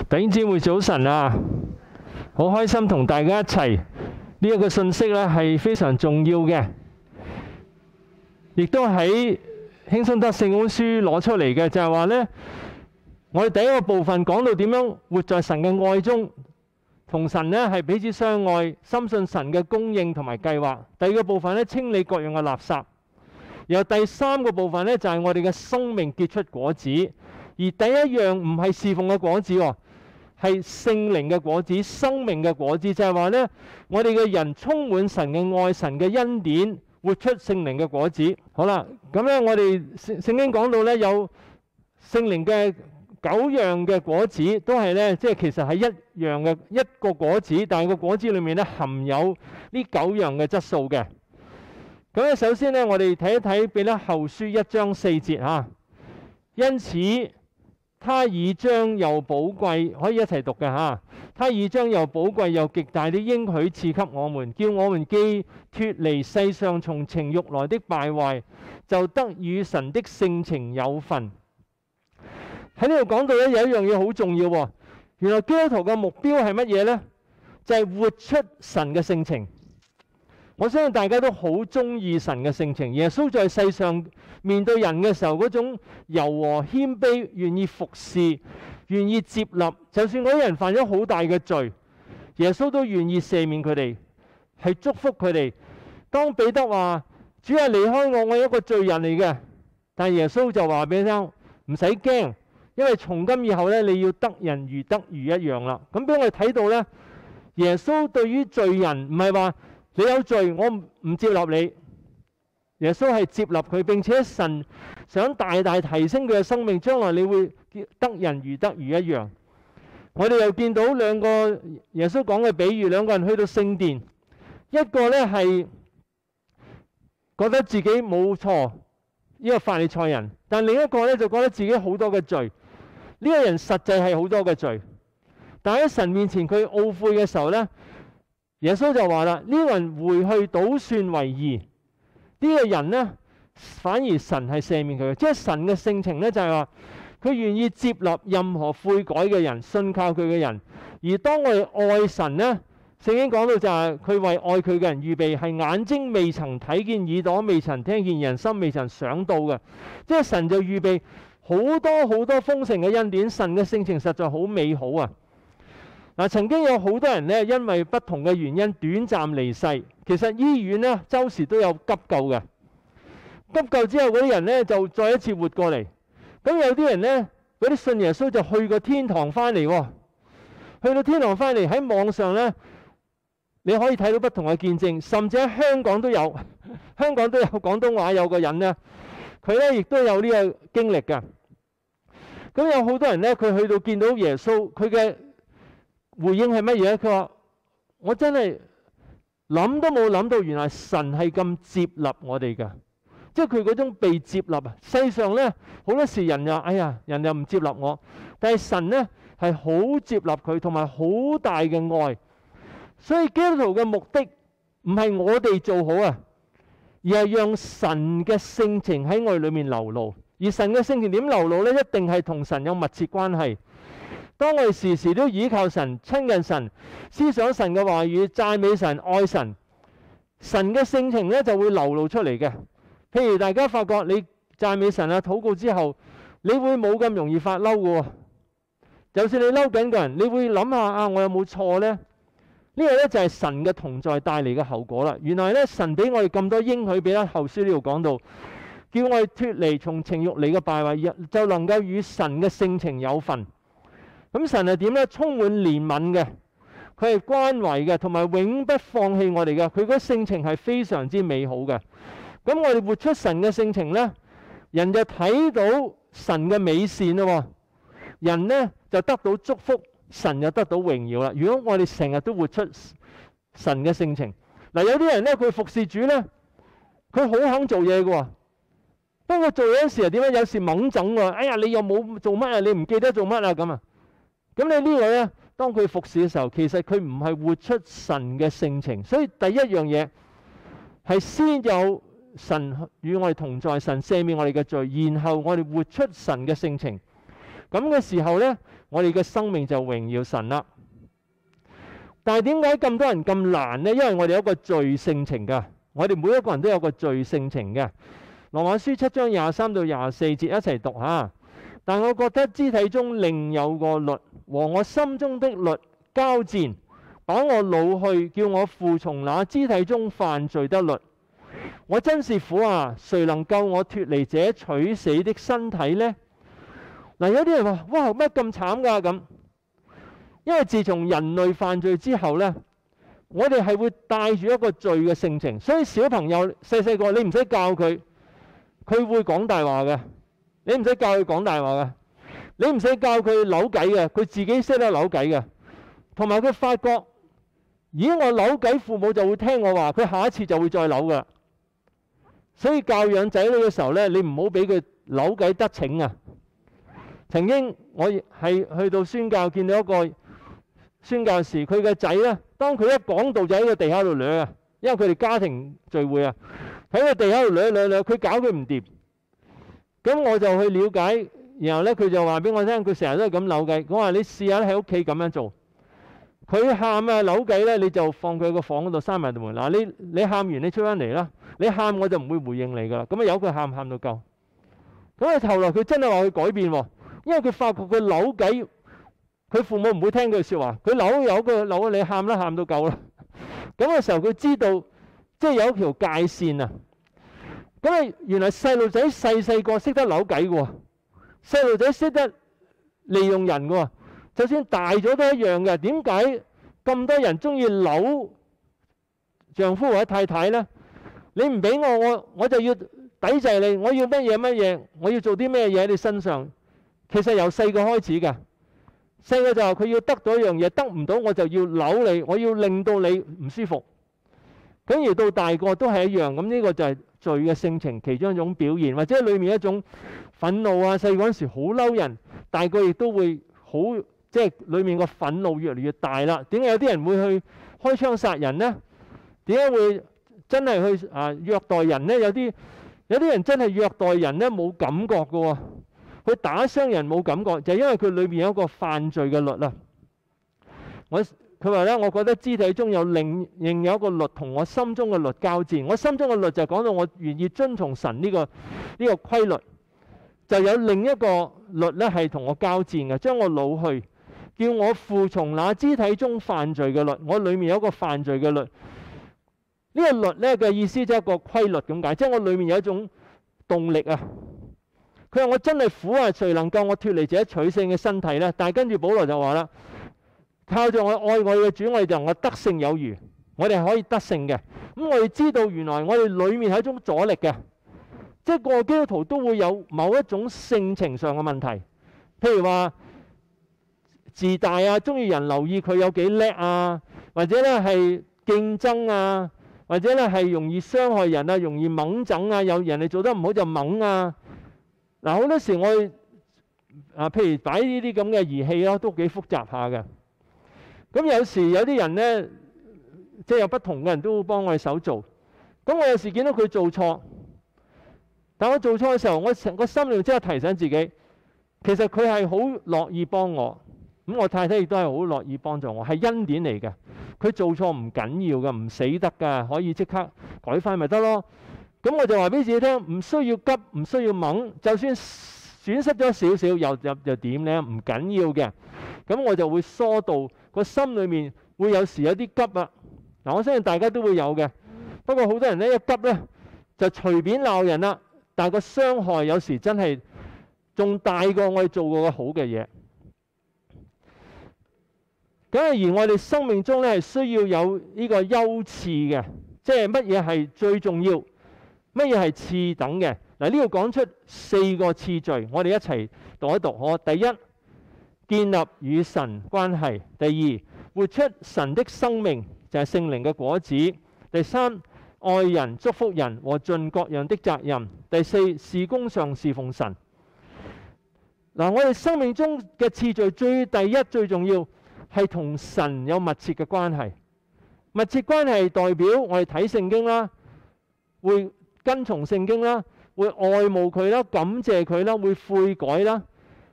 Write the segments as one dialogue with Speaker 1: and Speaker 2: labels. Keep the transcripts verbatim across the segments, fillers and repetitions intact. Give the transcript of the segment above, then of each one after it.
Speaker 1: 弟兄姊妹早晨啊！好開心同大家一齊，呢一個信息咧係非常重要嘅，亦都喺輕鬆得聖本書攞出嚟嘅，就係話咧，我哋第一個部分講到點樣活在神嘅愛中，同神咧係彼此相愛，深信神嘅供應同埋計劃。第二個部分咧，清理各樣嘅垃圾。然後第三個部分咧就係我哋嘅生命結出果子，而第一樣唔係侍奉嘅果子喎。係聖靈嘅果子，生命嘅果子，就係話呢，我哋嘅人充滿神嘅愛，神嘅恩典，活出聖靈嘅果子。好啦，咁呢，我哋聖聖經講到呢，有聖靈嘅九樣嘅果子，都係呢，即係其實係一樣嘅一個果子，但係個果子裏面呢，含有呢九樣嘅質素嘅。咁咧，首先呢，我哋睇一睇彼得後書一章四節嚇，因此，他以將又寶貴，可以一齊讀嘅嚇。他以將又寶貴又極大的應許賜給我們，叫我們既脫離世上從情慾來的敗壞，就得與神的性情有份。喺呢度講到咧，有一樣嘢好重要喎。原來基督徒嘅目標係乜嘢呢？就係、是、活出神嘅性情。我相信大家都好中意神嘅性情。耶穌在世上面對人嘅時候，嗰種柔和謙卑，願意服侍，願意接納，就算嗰啲人犯咗好大嘅罪，耶穌都願意赦免佢哋，係祝福佢哋。當彼得話：主啊，離開我，我係一個罪人嚟嘅。但耶穌就話俾你聽：唔使驚，因為從今以後咧，你要得人如得魚一樣啦。咁俾我哋睇到咧，耶穌對於罪人唔係話你有罪，我唔接納你。耶穌係接納佢，並且神想大大提升佢嘅生命，將來你會得人如得魚一樣。我哋又見到兩個耶穌講嘅比喻，兩個人去到聖殿，一個呢係覺得自己冇錯，呢個法利賽人，但另一個呢就覺得自己好多嘅罪。呢個人實際係好多嘅罪，但喺神面前佢懊悔嘅時候呢，耶穌就話啦：呢個人回去倒算為義。呢個人呢，反而神係赦免佢嘅，即係神嘅性情呢，就係話佢願意接納任何悔改嘅人、信靠佢嘅人。而當我哋愛神呢，聖經講到就係佢為愛佢嘅人預備係眼睛未曾睇見、耳朵未曾聽見、人心未曾想到嘅，即係神就預備好多好多豐盛嘅恩典。神嘅性情實在好美好啊！嗱，曾經有好多人呢，因為不同嘅原因短暫離世。其實醫院呢，周時都有急救嘅。急救之後嗰啲人呢，就再一次活過嚟。咁有啲人呢，嗰啲信耶穌就去過天堂翻嚟喎。去到天堂翻嚟喺網上呢，你可以睇到不同嘅見證，甚至喺香港都有。香港都有廣東話有個人呢，佢呢亦都有呢個經歷㗎。咁有好多人呢，佢去到見到耶穌，佢嘅回應係乜嘢？佢話：我真係諗都冇諗到，原來神係咁接納我哋㗎。即係佢嗰種被接納啊！世上呢，好多時人又哎呀，人又唔接納我，但係神呢係好接納佢，同埋好大嘅愛。所以基督徒嘅目的唔係我哋做好啊，而係讓神嘅性情喺我哋裏面流露。而神嘅性情點流露呢？一定係同神有密切關係。當我哋時時都倚靠神、親近神、思想神嘅話語、讚美神、愛神，神嘅性情咧就會流露出嚟嘅。譬如大家發覺你讚美神啊、禱告之後，你會冇咁容易發嬲嘅喎。就算你嬲緊個人，你會諗下啊，我有冇錯呢？呢個咧就係神嘅同在帶嚟嘅後果啦。原來咧，神俾我哋咁多應許，彼得後書呢度講到，叫我哋脫離從情慾嚟嘅敗壞，就能夠與神嘅性情有份。咁神係點呢？充滿憐憫嘅，佢係關懷嘅，同埋永不放棄我哋嘅。佢嗰性情係非常之美好嘅。咁我哋活出神嘅性情呢，人就睇到神嘅美善咯。人呢就得到祝福，神就得到榮耀啦。如果我哋成日都活出神嘅性情，嗱，有啲人呢，佢服侍主呢，佢好肯做嘢嘅。不過做嘢嗰時係點樣？有時猛整喎。哎呀，你又冇做乜啊？你唔記得做乜啊？咁啊？咁你呢個呢，當佢服侍嘅時候，其實佢唔係活出神嘅性情。所以第一樣嘢係先有神與我哋同在，神赦免我哋嘅罪，然後我哋活出神嘅性情。咁嘅時候呢， 我哋嘅生命就榮耀神啦。但係點解咁多人咁難呢？因為我哋有一個罪性情㗎，我哋每一個人都有個罪性情嘅。羅馬書七章廿三到廿四節一齊讀下。但我覺得肢體中另有個律和我心中的律交戰，把我擄去，叫我服從那肢體中犯罪的律。我真是苦啊！誰能救我脫離這取死的身體呢？嗱，有啲人話：哇，乜咁慘㗎咁？因為自從人類犯罪之後呢，我哋係會帶住一個罪嘅性情，所以小朋友細細個你唔使教佢，佢會講大話嘅。你唔使教佢講大話嘅，你唔使教佢扭計嘅，佢自己識得扭計嘅。同埋佢發覺，咦，我扭計，父母就會聽我話，佢下一次就會再扭㗎。所以教養仔女嘅時候呢，你唔好俾佢扭計得逞啊！曾經我係去到宣教，見到一個宣教士，佢嘅仔呢，當佢一講道就喺個地下度掠啊，因為佢哋家庭聚會啊，喺個地下度掠掠掠，佢搞佢唔掂。咁我就去了解，然後呢，佢就話俾我聽，佢成日都係咁扭計。我話你試下喺屋企咁樣做，佢喊啊扭計呢，你就放佢個房嗰度閂埋道門。嗱，你你喊完你出翻嚟啦，你喊我就唔會回應你噶啦。咁啊由佢喊喊到夠。咁啊後來佢真係話佢改變喎，因為佢發覺佢扭計，佢父母唔會聽佢説話，佢扭有佢扭你喊啦，喊到夠啦。咁嘅時候佢知道，即係有一條界線啊。咁啊，原來細路仔細細個識得扭計嘅喎，細路仔識得利用人嘅喎，就算大咗都一樣嘅。點解咁多人中意扭丈夫或者太太呢？你唔俾我，我我就要抵制你，我要乜嘢乜嘢，我要做啲咩嘢喺你身上。其實由細個開始嘅，細個就話佢要得到一樣嘢，得唔到我就要扭你，我要令到你唔舒服。咁而到大個都係一樣，咁呢個就係罪嘅性情其中一種表現，或者裏面一種憤怒啊。細個嗰陣時好嬲人，大個亦都會好，即係裏面個憤怒越嚟越大啦。點解有啲人會去開槍殺人呢？點解會真係去啊虐待人呢？有啲有啲人真係虐待人呢，冇感覺嘅喎，佢打傷人冇感覺，就係因為佢裏面有一個犯罪嘅律啦。我佢話咧，我覺得肢體中有另另有一個律同我心中嘅律交戰。我心中嘅律就講到我願意遵從神呢個呢個規律，就有另一個律咧係同我交戰嘅，將我擄去，叫我服從那肢體中犯罪嘅律。我裏面有一個犯罪嘅律，呢個律咧嘅意思即係一個規律咁解，即係我裏面有一種動力啊。佢話我真係苦啊，誰能夠我脫離這取勝嘅身體呢？但係跟住保羅就話啦，靠住我愛我嘅主，我哋就能夠得勝有餘，我哋係可以得勝嘅。咁我哋知道原來我哋裏面係一種阻力嘅，即係個基督徒都會有某一種性情上嘅問題，譬如話自大啊，中意人留意佢有幾叻啊，或者咧係競爭啊，或者咧係容易傷害人啊，容易掹整啊，有人哋做得唔好就掹啊。嗱，好多時我哋啊，譬如擺呢啲咁嘅儀器咯，都幾複雜下嘅。咁有時有啲人呢，即係有不同嘅人都會幫我哋手做。咁我有時見到佢做錯，但我做錯嘅時候，我成個心裏即刻提醒自己，其實佢係好樂意幫我。咁我太太亦都係好樂意幫助我，係恩典嚟嘅。佢做錯唔緊要嘅，唔死得㗎，可以即刻改翻咪得咯。咁我就話俾自己聽，唔需要急，唔需要猛，就算損失咗少少，又又又點呢？唔緊要嘅。咁我就會疏導，個心裏面會有時有啲急啊。嗱，我相信大家都會有嘅。不過好多人呢，一急呢，就隨便鬧人啦，但係個傷害有時真係仲大過我哋做過嘅好嘅嘢。咁而我哋生命中呢，係需要有呢個優次嘅，即係乜嘢係最重要，乜嘢係次等嘅。嗱，呢度講出四個次序，我哋一齊讀一讀。我第一，建立與神關係；第二，活出神的生命，就係聖靈嘅果子；第三，愛人、祝福人和盡各樣的責任；第四，事工上侍奉神。嗱，我哋生命中嘅次序最第一最重要係同神有密切嘅關係。密切關係代表我哋睇聖經啦，會跟從聖經啦，會愛慕佢啦，感謝佢啦，會悔改啦。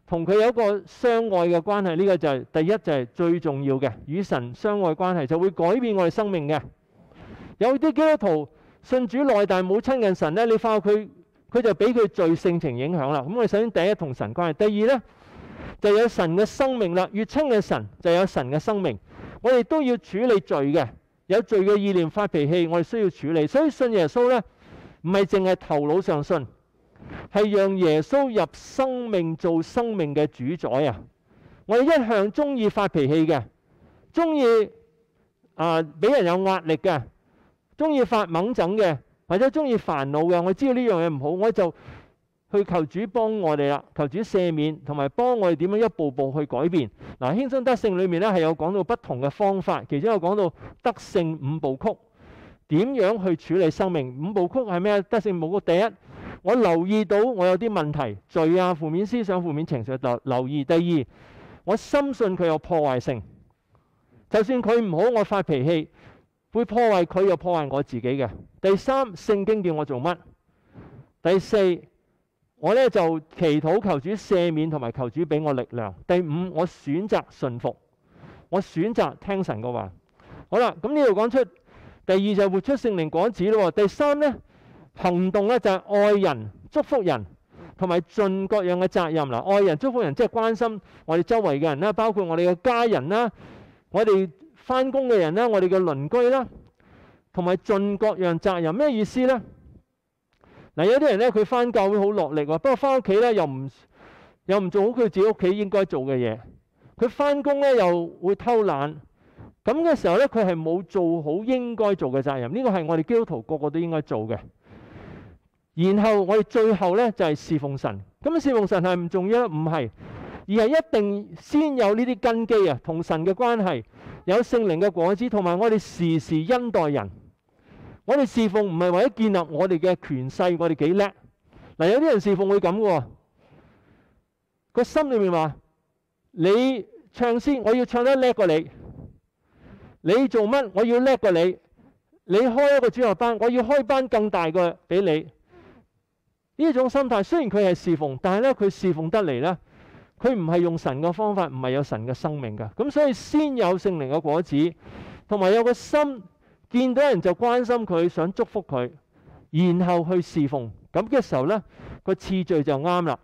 Speaker 1: 同佢有一個相愛嘅關係，呢個就係第一，就係最重要嘅，與神相愛關係就會改變我哋生命嘅。有啲基督徒信主耐但係冇親近神咧，你發覺佢佢就俾佢罪性情影響啦。咁我哋首先第一同神關係，第二咧就有神嘅生命啦。越親近神就有神嘅生命。我哋都要處理罪嘅，有罪嘅意念發脾氣，我哋需要處理。所以信耶穌咧，唔係淨係頭腦上信，係讓耶穌入生命做生命嘅主宰啊！我哋一向中意發脾氣嘅，中意啊俾人有壓力嘅，中意發猛整嘅，或者中意煩惱嘅。我知道呢樣嘢唔好，我就去求主幫我哋啦，求主赦免，同埋幫我哋點樣一步步去改變。嗱，輕鬆得勝裏面咧係有講到不同嘅方法，其中有講到得勝五步曲，點樣去處理生命。五步曲係咩？得勝五步曲，第一，我留意到我有啲問題，罪啊、負面思想、負面情緒留留意。第二，我深信佢有破壞性，就算佢唔好，我發脾氣會破壞佢，又破壞我自己嘅。第三，聖經叫我做乜？第四，我咧就祈禱求主赦免，同埋求主俾我力量。第五，我選擇順服，我選擇聽神嘅話。好啦，咁呢度講出第二就係活出聖靈果子咯。第三咧，行動咧就係愛人、祝福人，同埋盡各樣嘅責任啦。愛人、祝福人即係關心我哋周圍嘅人啦，包括我哋嘅家人啦，我哋翻工嘅人啦，我哋嘅鄰居啦，同埋盡各樣責任。咩意思咧？嗱，有啲人咧，佢翻教會好落力喎，不過翻屋企咧又唔又唔做好佢自己屋企應該做嘅嘢。佢翻工咧又會偷懶，咁嘅時候咧，佢係冇做好應該做嘅責任。呢個係我哋基督徒個個都應該做嘅。然後我哋最後咧就係侍奉神。咁侍奉神係唔重要？唔係，而係一定先有呢啲根基啊，同神嘅關係，有聖靈嘅果子，同埋我哋時時恩待人。我哋侍奉唔係為咗建立我哋嘅權勢，我哋幾叻。嗱，有啲人侍奉會咁嘅喎，個心裏面話：你唱詩，我要唱得叻過你；你做乜，我要叻過你；你開一個主日班，我要開班更大嘅俾你。呢種心態雖然佢係侍奉，但係咧佢侍奉得嚟咧，佢唔係用神嘅方法，唔係有神嘅生命㗎。咁所以先有聖靈嘅果子，同埋有個心。見到人就關心佢，想祝福佢，然後去侍奉，咁嘅時候呢，個次序就啱啦。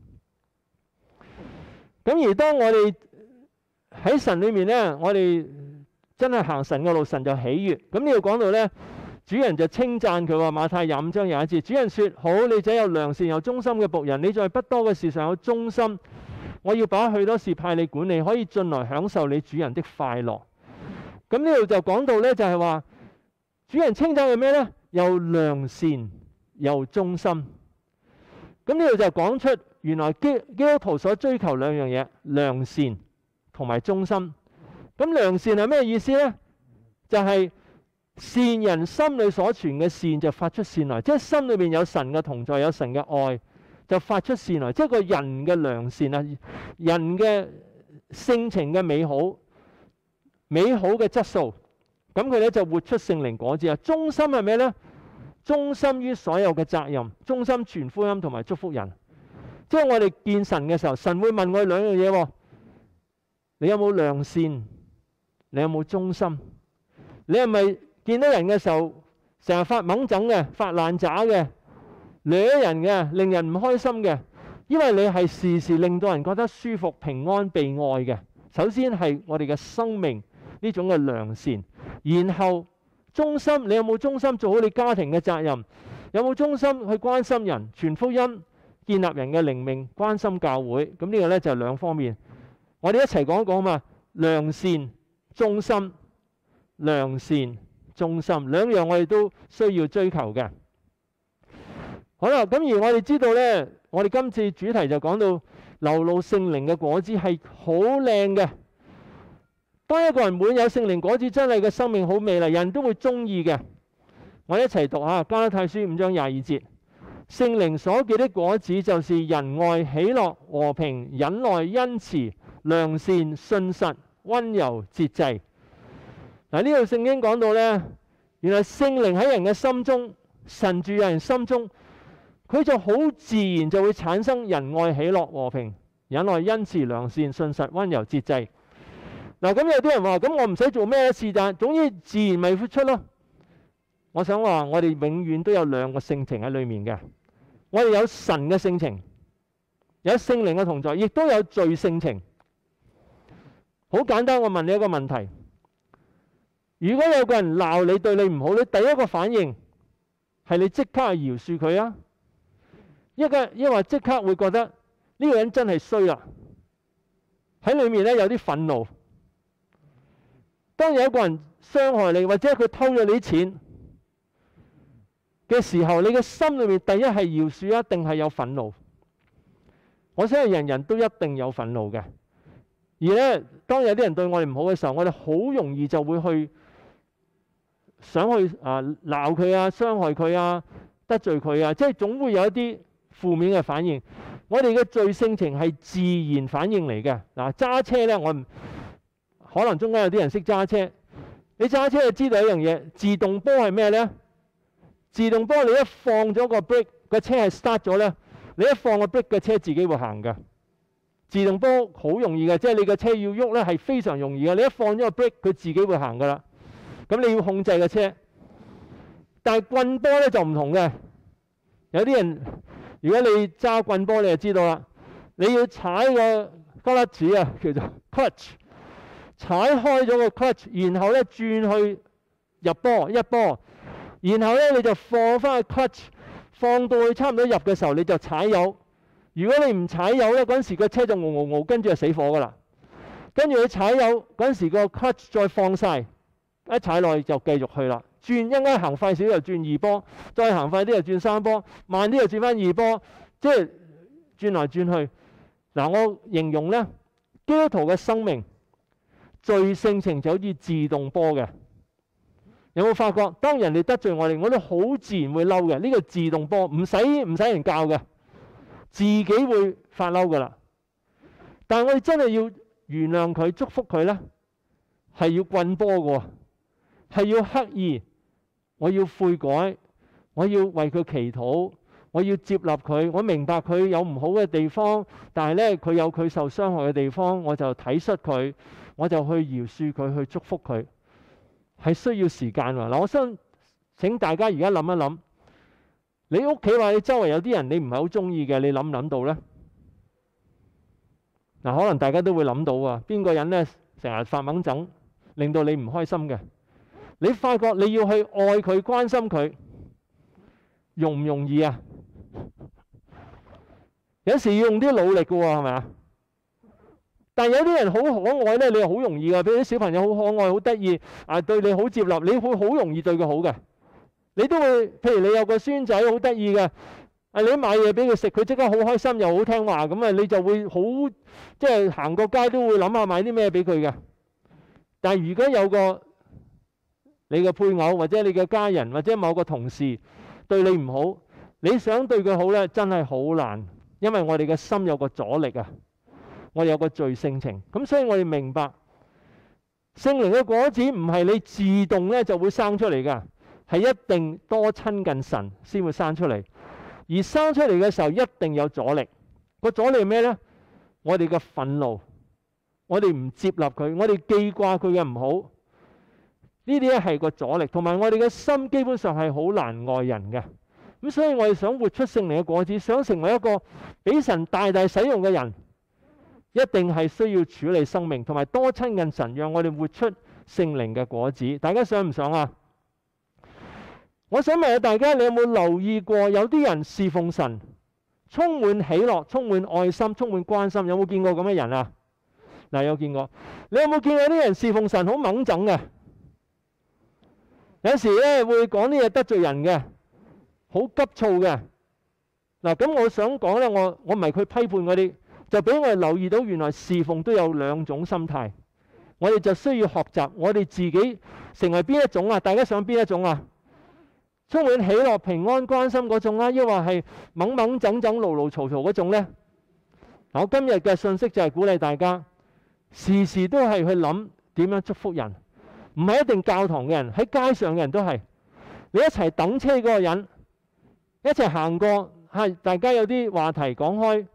Speaker 1: 咁而當我哋喺神裏面呢，我哋真係行神嘅路，神就喜悅。咁呢度講到呢，主人就稱讚佢話，馬太廿五章廿一節，主人說：好，你這有良善又忠心嘅僕人，你在不多嘅事上有忠心，我要把許多事派你管理，可以進來享受你主人的快樂。咁呢度就講到呢，就係話。主人稱讚係咩呢？又良善又忠心。咁呢度就講出原來基基督徒所追求兩樣嘢：良善同埋忠心。咁良善係咩意思呢？就係善人心裏所存嘅善就發出善來，即係心裏面有神嘅同在，有神嘅愛，就發出善來。即係個人嘅良善啊，人嘅性情嘅美好，美好嘅質素。咁佢咧就活出聖靈果子啊！忠心係咩呢？忠心於所有嘅責任，忠心傳福音同埋祝福人。即係我哋見神嘅時候，神會問我哋兩樣嘢喎：你有冇良善？你有冇忠心？你係咪見到人嘅時候成日發猛整嘅、發爛渣嘅、惹人嘅、令人唔開心嘅？因為你係時時令到人覺得舒服、平安、被愛嘅。首先係我哋嘅生命呢種嘅良善。然後忠心，你有冇忠心做好你家庭嘅責任？有冇忠心去關心人、傳福音、建立人嘅靈命、關心教會？咁呢個呢，就係兩方面，我哋一齊講一講嘛。良善、忠心，良善、忠心，兩樣我哋都需要追求嘅。好啦，咁而我哋知道呢，我哋今次主題就講到流露聖靈嘅果子係好靚嘅。當一個人滿有聖靈果子，真係嘅生命好美麗，人都會中意嘅。我哋一齊讀下加拉太書五章廿二節，聖靈所結的果子就是仁愛、喜樂、和平、忍耐、恩慈、良善、信實、溫柔、節制。嗱，呢度聖經講到呢，原來聖靈喺人嘅心中，神住喺人心中，佢就好自然就會產生仁愛、喜樂、和平、 忍耐、恩慈、良善、信實、溫柔、節制。嗱，咁有啲人話：咁我唔使做咩事，但總之自然咪付出咯。我想話，我哋永遠都有兩個性情喺裏面嘅。我哋有神嘅性情，有聖靈嘅同在，亦都有罪性情。好簡單，我問你一個問題：如果有個人鬧你、對你唔好，你第一個反應係你即刻去饒恕佢啊？一個抑或即刻會覺得呢個人真係衰啦，喺裏面咧有啲憤怒。當有一個人傷害你，或者佢偷咗你啲錢嘅時候，你嘅心裏面第一係饒恕啊，定係有憤怒？我相信人人都一定有憤怒嘅。而咧，當有啲人對我哋唔好嘅時候，我哋好容易就會去想去啊鬧佢啊、傷害佢啊、得罪佢啊，即係總會有一啲負面嘅反應。我哋嘅罪性情係自然反應嚟嘅。嗱，揸車咧，我唔可能中間有啲人識揸車。你揸車就知道一樣嘢，自動波係咩咧？自動波你一放咗個 brake，個車係 start 咗咧，你一放個 brake，個車自己會行㗎。自動波好容易嘅，即係你個車要喐咧係非常容易嘅。你一放咗個 brake，佢自己會行㗎啦。咁你要控制個車。但係棍波咧就唔同嘅。有啲人如果你揸棍波，你就知道啦。你要踩個 clutch 啊，叫做 clutch， 踩開咗個 clutch， 然後咧轉去入波一波，然後咧你就放翻個 clutch， 放到去差唔多入嘅時候，你就踩油。如果你唔踩油咧，嗰陣時個車就嗷嗷嗷，跟住就死火噶啦。跟住你踩油嗰陣時個 clutch 再放晒，一踩落去就繼續去啦。轉一陣間行快少就轉二波，再行快啲就轉三波，慢啲就轉翻二波，即係轉來轉去。嗱，我形容咧，基督徒嘅生命罪性情就好似自動波嘅。有冇發覺？當人哋得罪我哋，我哋好自然會嬲嘅。呢個自動波唔使唔使人教嘅，自己會發嬲噶啦。但係我哋真係要原諒佢、祝福佢咧，係要棍波嘅，係要刻意。我要悔改，我要為佢祈禱，我要接納佢。我明白佢有唔好嘅地方，但係咧佢有佢受傷害嘅地方，我就體恤佢，我就去饒恕佢，去祝福佢。係需要時間喎。嗱，我想請大家而家諗一諗，你屋企話你周圍有啲人你唔係好中意嘅，你諗唔諗到呢？嗱，可能大家都會諗到啊。邊個人呢成日發猛疹，令到你唔開心嘅？你發覺你要去愛佢、關心佢，容唔容易啊？有時要用啲努力嘅喎，係咪啊？但係有啲人好可愛咧，你又好容易嘅。譬如啲小朋友好可愛、好得意，啊對你好接納，你會好容易對佢好嘅。你都會，譬如你有個孫仔好得意嘅，啊你買嘢俾佢食，佢即刻好開心又好聽話，咁啊你就會好，即係行過街都會諗下買啲咩俾佢嘅。但係如果有個你嘅配偶或者你嘅家人或者某個同事對你唔好，你想對佢好咧，真係好難，因為我哋嘅心有個阻力啊，我哋有個罪性情。咁所以我哋明白聖靈嘅果子唔係你自動咧就會生出嚟㗎，係一定多親近神先會生出嚟。而生出嚟嘅時候一定有阻力。個阻力係咩咧？我哋嘅憤怒，我哋唔接納佢，我哋記掛佢嘅唔好。呢啲咧係個阻力，同埋我哋嘅心基本上係好難愛人嘅。咁所以我哋想活出聖靈嘅果子，想成為一個俾神大大使用嘅人，一定係需要處理生命，同埋多親近神，讓我哋活出聖靈嘅果子。大家想唔想啊？我想問下大家，你有冇留意過有啲人侍奉神，充滿喜樂、充滿愛心、充滿關心？有冇見過咁嘅人啊？嗱，有見過。你有冇見過啲人侍奉神好猛整嘅？有時咧會講啲嘢得罪人嘅，好急躁嘅。嗱，咁我想講咧，我我唔係佢批判嗰啲，就俾我哋留意到原來侍奉都有兩種心態。我哋就需要學習，我哋自己成為邊一種啊？大家想邊一種啊？充滿喜樂、平安、關心嗰種啊，抑或係猛猛整整、嘈嘈嘈嘈嗰種咧？嗱，我今日嘅信息就係鼓勵大家，時時都係去諗點樣祝福人。唔係一定教堂嘅人，喺街上嘅人都係。你一齊等車嗰個人，一齊行過，係大家有啲話題講開，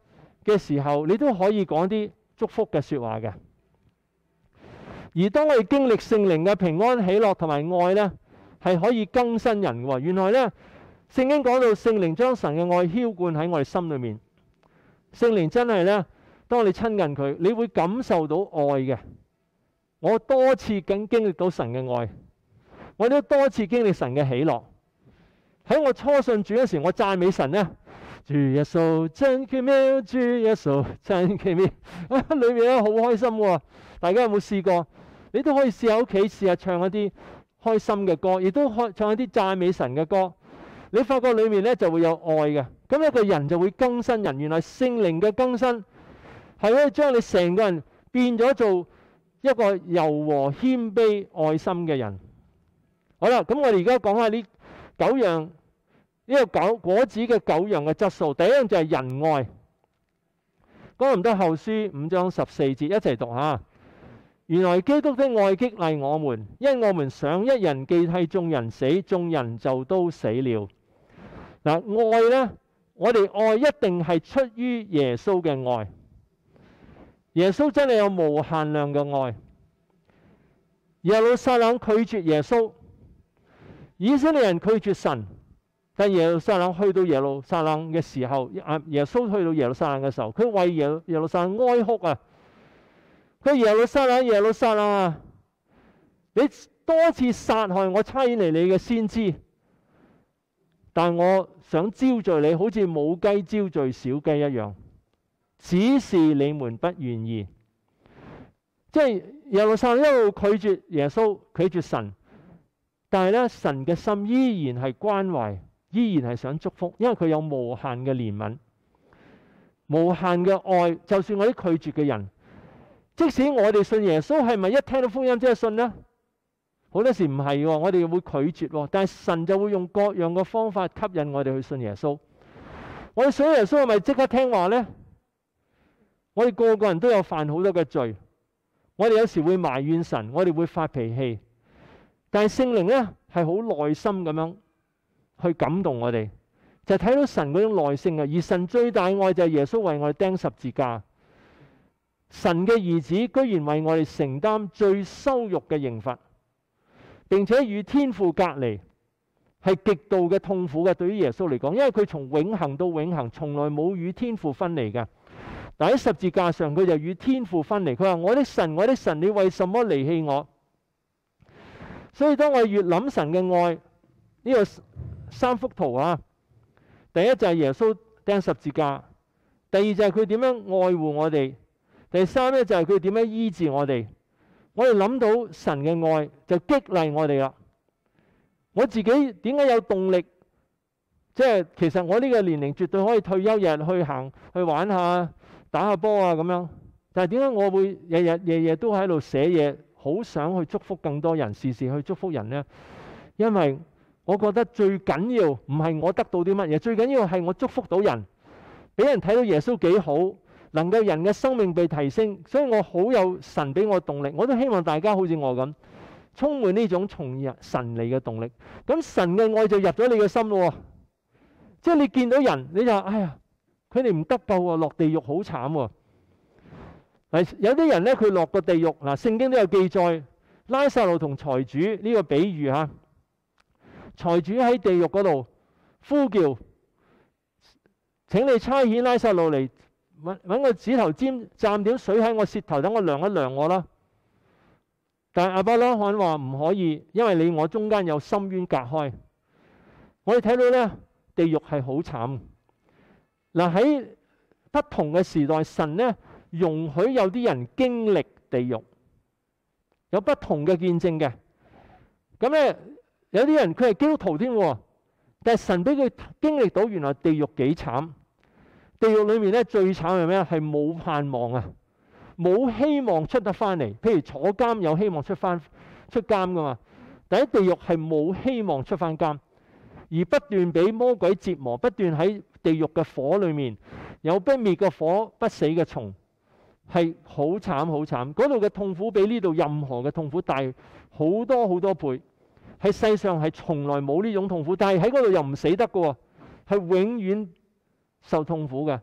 Speaker 1: 嘅時候，你都可以講啲祝福嘅説話嘅。而當我哋經歷聖靈嘅平安、喜樂同埋愛呢，係可以更新人嘅喎。原來呢，聖經講到聖靈將神嘅愛澆灌喺我哋心裏面。聖靈真係呢，當你親近佢，你會感受到愛嘅。我多次經經歷到神嘅愛，我都多次經歷神嘅喜樂。喺我初信主嗰時，我讚美神呢，主耶穌真奇妙，主耶穌真奇妙，啊裏面咧好開心喎。大家有冇試過？你都可以試下屋企試下唱一啲開心嘅歌，亦都可唱一啲讚美神嘅歌。你發覺裏面咧就會有愛嘅，咁一個人就會更新人。原來聖靈嘅更新係可以將你成個人變咗做一個柔和謙卑愛心嘅人。好啦，咁我哋而家講下呢九樣呢、呢個九果子嘅九樣嘅質素。第一樣就係仁愛。哥林多後書五章十四節一齊讀下。原來基督的愛激勵我們，因我們想一人既替眾人死，眾人就都死了。嗱，愛呢，我哋愛一定係出於耶穌嘅愛。耶穌真係有無限量嘅愛。耶路撒冷拒絕耶穌，以色列人拒絕神，但耶路撒冷去到耶路撒冷嘅時候，耶穌去到耶路撒冷嘅時候，佢為耶耶路撒冷哀哭啊！佢耶路撒冷，耶路撒冷啊！你多次殺害我差遣嚟你嘅先知，但我想招聚你，好似母雞招聚小雞一樣，只是你們不願意。即係耶路撒冷一路拒絕耶穌，拒絕神，但係咧神嘅心依然係關懷，依然係想祝福，因為佢有無限嘅憐憫、無限嘅愛。就算我啲拒絕嘅人，即使我哋信耶穌，係咪一聽到福音即係信呢？好多時唔係喎，我哋會拒絕喎。但係神就會用各樣嘅方法吸引我哋去信耶穌。我哋信耶穌係咪即刻聽話呢？我哋個個人都有犯好多嘅罪，我哋有時會埋怨神，我哋會發脾氣。但係聖靈呢係好耐心咁樣去感動我哋，就睇到神嗰種耐性啊！而神最大愛就係耶穌為我哋釘十字架。神嘅兒子居然為我哋承擔最羞辱嘅刑罰，並且與天父隔離，係極度嘅痛苦嘅。對於耶穌嚟講，因為佢從永恆到永恆，從來冇與天父分離嘅。但喺十字架上，佢就與天父分離。佢話：我的神，我的神，你為什麼離棄我？所以當我越諗神嘅愛，呢個三幅圖啊，第一就係耶穌釘十字架，第二就係佢點樣愛護我哋。第三咧就係佢點樣醫治我哋。我哋諗到神嘅愛就激勵我哋啦。我自己點解有動力？即係其實我呢個年齡絕對可以退休日去行去玩下打下波啊咁樣。但係點解我會日日夜夜都喺度寫嘢，好想去祝福更多人，時時去祝福人呢？因為我覺得最緊要唔係我得到啲乜嘢，最緊要係我祝福到人，俾人睇到耶穌幾好。能夠人嘅生命被提升，所以我好有神俾我動力。我都希望大家好似我咁，充滿呢種從神嚟嘅動力。咁神嘅愛就入咗你嘅心咯。即係你見到人，你就話：哎呀，佢哋唔得救喎，落地獄好慘喎。嗱，有啲人咧，佢落個地獄。嗱，聖經都有記載，拉撒路同財主呢個比喻嚇。財主喺地獄嗰度呼叫：請你差遣拉撒路嚟。揾個指頭尖蘸點水喺我舌頭，等我涼一涼我啦。但係亞伯拉罕話唔可以，因為你我中間有深淵隔開。我哋睇到呢，地獄係好慘。嗱，喺不同嘅時代，神呢容許有啲人經歷地獄，有不同嘅見證嘅。咁呢，有啲人佢係基督徒添，但係神俾佢經歷到原來地獄幾慘。地獄裏面咧最慘係咩？係冇盼望啊，冇希望出得翻嚟。譬如坐監有希望出翻出監噶嘛，但喺地獄係冇希望出翻監，而不斷俾魔鬼折磨，不斷喺地獄嘅火裏面有不滅嘅火、不死嘅蟲，係好慘好慘。嗰度嘅痛苦比呢度任何嘅痛苦大好多好多倍，喺世上係從來冇呢種痛苦，但係喺嗰度又唔死得嘅喎，係永遠受痛苦嘅。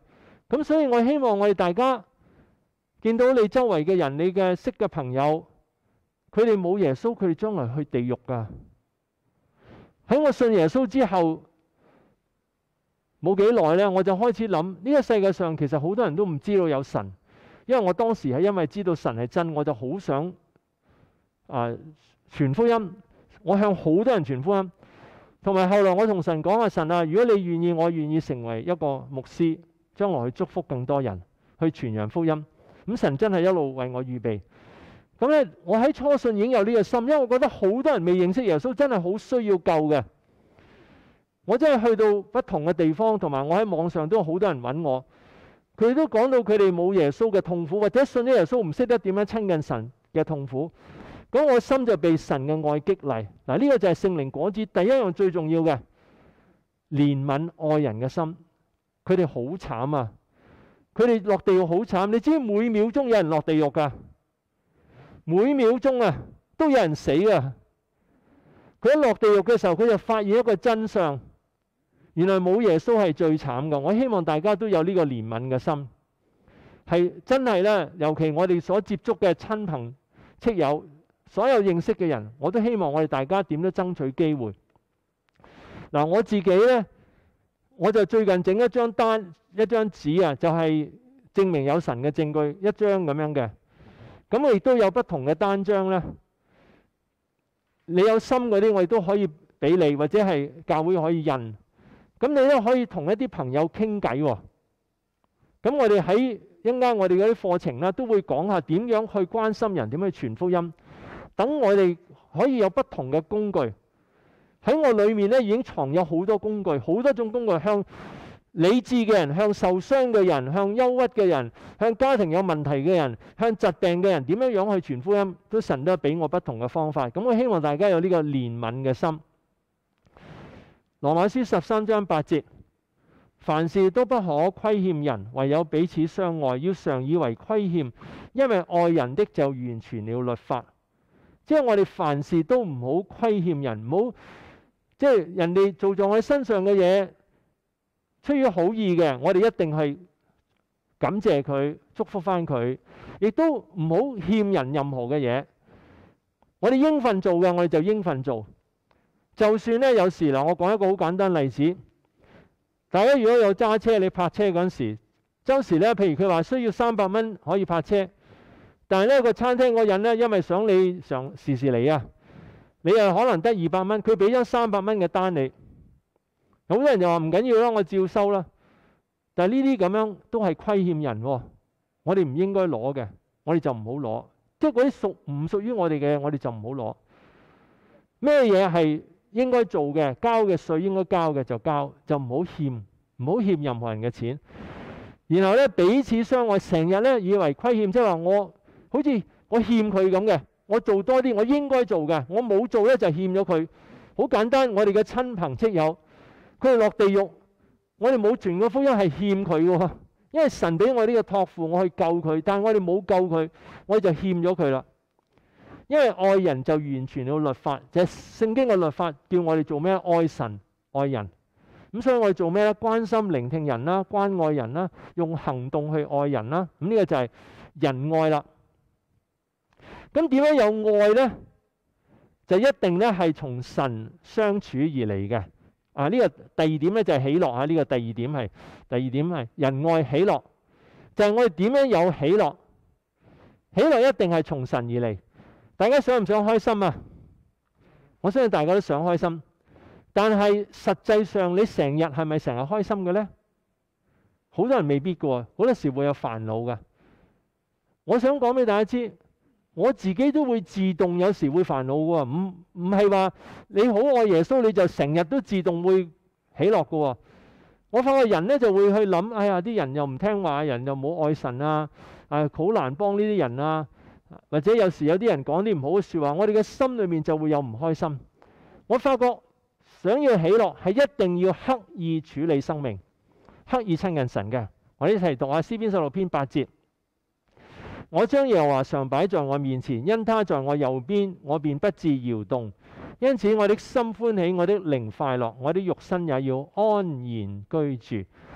Speaker 1: 咁所以我希望我哋大家見到你周圍嘅人，你嘅識嘅朋友，佢哋冇耶穌，佢哋將來去地獄㗎。喺我信耶穌之後冇幾耐呢，我就開始諗呢個世界上其實好多人都唔知道有神，因為我當時係因為知道神係真，我就好想啊、呃、傳福音，我向好多人傳福音。同埋後來我同神講話，神啊，如果你願意，我願意成為一個牧師，將來去祝福更多人，去傳揚福音。咁神真係一路為我預備。咁咧，我喺初信已經有呢個心，因為我覺得好多人未認識耶穌，真係好需要救嘅。我真係去到不同嘅地方，同埋我喺網上都有好多人揾我，佢哋都講到佢哋冇耶穌嘅痛苦，或者信咗耶穌唔識得點樣親近神嘅痛苦。咁我心就被神嘅愛激勵。嗱，呢個就係聖靈果子第一樣最重要嘅，憐憫愛人嘅心。佢哋好慘啊！佢哋落地獄好慘。你知每秒鐘有人落地獄㗎，每秒鐘啊都有人死啊！佢一落地獄嘅時候，佢就發現一個真相，原來冇耶穌係最慘㗎。我希望大家都有呢個憐憫嘅心，係真係呢，尤其我哋所接觸嘅親朋戚友，所有認識嘅人，我都希望我哋大家點都爭取機會。嗱，我自己呢，我就最近整一張單，一張紙啊，就係證明有神嘅證據，一張咁樣嘅。咁我亦都有不同嘅單張呢。你有心嗰啲，我亦都可以俾你，或者係教會可以印。咁你都可以同一啲朋友傾偈喎。咁我哋喺一陣間我哋嗰啲課程啦，都會講下點樣去關心人，點樣去傳福音。等我哋可以有不同嘅工具喺我裏面咧，已經藏有好多工具，好多種工具，向理智嘅人，向受傷嘅人，向憂鬱嘅人，向家庭有問題嘅人，向疾病嘅人，點樣樣去傳福音，都神都俾我不同嘅方法。咁我希望大家有呢個憐憫嘅心。羅馬書十三章八節，凡事都不可虧欠人，唯有彼此相愛，要常以為虧欠，因為愛人的就完全了律法。即係我哋凡事都唔好虧欠人，唔好即係人哋做在我哋身上嘅嘢，出於好意嘅，我哋一定係感謝佢，祝福翻佢，亦都唔好欠人任何嘅嘢。我哋應份做嘅，我哋就應份做。就算咧有時嗱，我講一個好簡單例子，大家如果有揸車，你泊車嗰陣時，周時咧，譬如佢話需要三百蚊可以泊車。但係呢個餐廳嗰人呢，因為想你常時時嚟啊，你又可能得二百蚊，佢俾咗三百蚊嘅單你，好多人就話唔緊要啦，我照收啦。但係呢啲咁樣都係虧欠人喎，我哋唔應該攞嘅，我哋就唔好攞。即係嗰啲屬唔屬於我哋嘅，我哋就唔好攞。咩嘢係應該做嘅，交嘅稅應該交嘅就交，就唔好欠，唔好欠任何人嘅錢。然後呢，彼此相愛，成日呢以為虧欠，即係話我。好似我欠佢咁嘅，我做多啲，我應該做嘅，我冇做咧就欠咗佢。好簡單，我哋嘅親朋戚友，佢哋落地獄，我哋冇傳個福音係欠佢嘅喎，因為神俾我呢個託付，我去救佢，但係我哋冇救佢，我哋就欠咗佢啦。因為愛人就完全了律法，就係聖經嘅律法，叫我哋做咩？愛神愛人。咁所以我哋做咩咧？關心聆聽人啦，關愛人啦，用行動去愛人啦。咁呢個就係仁愛啦。咁點樣有愛呢？就一定咧係從神相處而嚟嘅。啊，呢個第二點咧就係喜樂啊。呢個第二點係第二點係仁愛喜樂，就係我哋點樣有喜樂？喜樂一定係從神而嚟。大家想唔想開心啊？我相信大家都想開心，但係實際上你成日係咪成日開心嘅呢？好多人未必嘅喎，好多時會有煩惱嘅。我想講俾大家知。我自己都會自動有時會煩惱嘅喎，唔唔係話你好愛耶穌你就成日都自動會喜樂嘅喎。我發覺人呢就會去諗，哎呀啲人又唔聽話，人又冇愛神啊，啊好難幫呢啲人啊，或者有時有啲人講啲唔好嘅説話，我哋嘅心裏面就會有唔開心。我發覺想要喜樂係一定要刻意處理生命，刻意親近神嘅。我哋一齊讀下詩篇十六篇八節。我將耶和華常擺在我面前，因他在我右邊，我便不致搖動。因此我的心歡喜，我的靈快樂，我的肉身也要安然居住。嗱，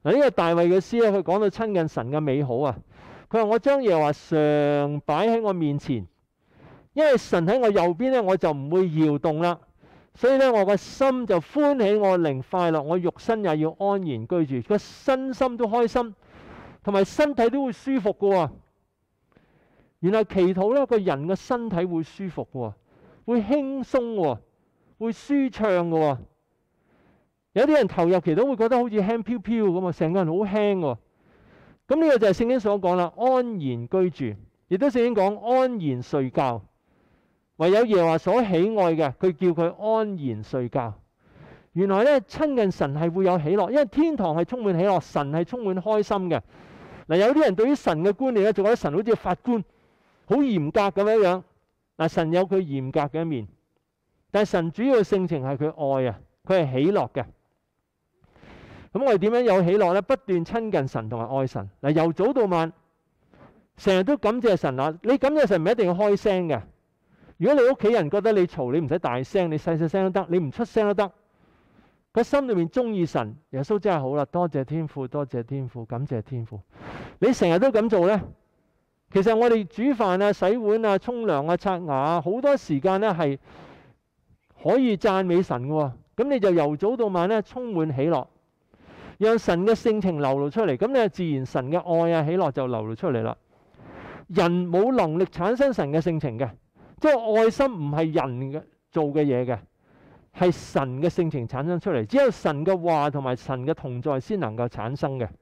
Speaker 1: 嗱，呢個大衛嘅詩咧，佢講到親近神嘅美好啊。佢話我將耶和華常擺喺我面前，因為神喺我右邊咧，我就唔會搖動啦。所以咧，我個心就歡喜，我靈快樂，我肉身也要安然居住，個身心都開心，同埋身體都會舒服嘅喎。原來祈禱咧，個人嘅身體會舒服嘅喎，會輕鬆喎，會舒暢嘅喎。有啲人投入祈禱會覺得好似輕飄飄咁啊，成個人好輕喎。咁呢個就係聖經所講啦，安然居住，亦都聖經講安然睡覺。唯有耶和華所喜愛嘅，佢叫佢安然睡覺。原來咧，親近神係會有喜樂，因為天堂係充滿喜樂，神係充滿開心嘅。嗱，有啲人對於神嘅觀念咧，就覺得神好似法官，好嚴格咁樣樣。嗱，神有佢嚴格嘅一面，但係神主要嘅性情係佢愛啊，佢係喜樂嘅。咁我哋點樣有喜樂呢？不斷親近神同埋愛神。嗱，由早到晚，成日都感謝神啊！你感謝神唔一定要開聲嘅。如果你屋企人覺得你嘈，你唔使大聲，你細細聲都得，你唔出聲都得。佢心裏面中意神，耶穌真係好啦，多謝天父，多謝天父，感謝天父。你成日都咁做呢？其實我哋煮飯啊、洗碗啊、沖涼啊、刷牙啊，好多時間呢係可以讚美神嘅喎。咁你就由早到晚呢充滿喜樂，讓神嘅性情流露出嚟，咁你自然神嘅愛啊、喜樂就流露出嚟啦。人冇能力產生神嘅性情嘅。即係愛心唔係人嘅做嘅嘢嘅，係神嘅性情產生出嚟。只有神嘅話同埋神嘅同在先能夠產生嘅。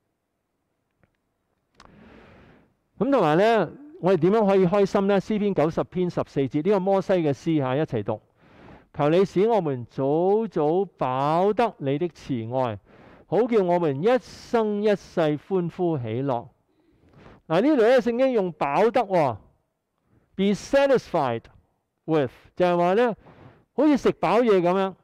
Speaker 1: 咁同埋呢，我哋點樣可以開心呢？詩篇九十篇十四節呢個摩西嘅詩嚇，一齊讀。求你使我們早早飽得你的慈愛，好叫我們一生一世歡呼喜樂。嗱，呢度咧聖經用飽得喎。Be satisfied with 就係話呢，好似食飽嘢咁樣。